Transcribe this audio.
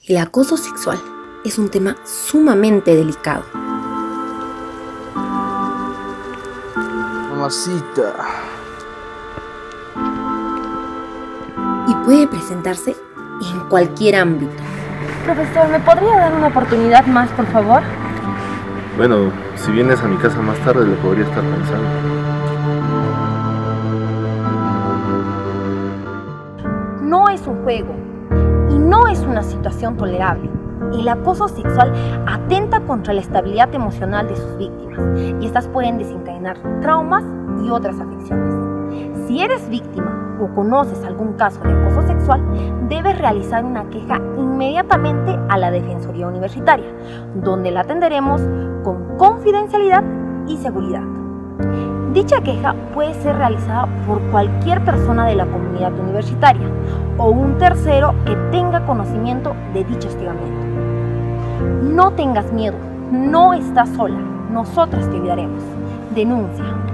El acoso sexual es un tema sumamente delicado. Mamacita. Y puede presentarse en cualquier ámbito. Profesor, ¿me podría dar una oportunidad más, por favor? Bueno, si vienes a mi casa más tarde, lo podría estar pensando. No es un juego y no es una situación tolerable. El acoso sexual atenta contra la estabilidad emocional de sus víctimas y estas pueden desencadenar traumas y otras afecciones. Si eres víctima o conoces algún caso de acoso sexual, debes realizar una queja inmediatamente a la Defensoría Universitaria, donde la atenderemos con confidencialidad y seguridad. Dicha queja puede ser realizada por cualquier persona de la comunidad universitaria o un tercero que tenga conocimiento de dicho hostigamiento. No tengas miedo, no estás sola, nosotras te ayudaremos. Denuncia.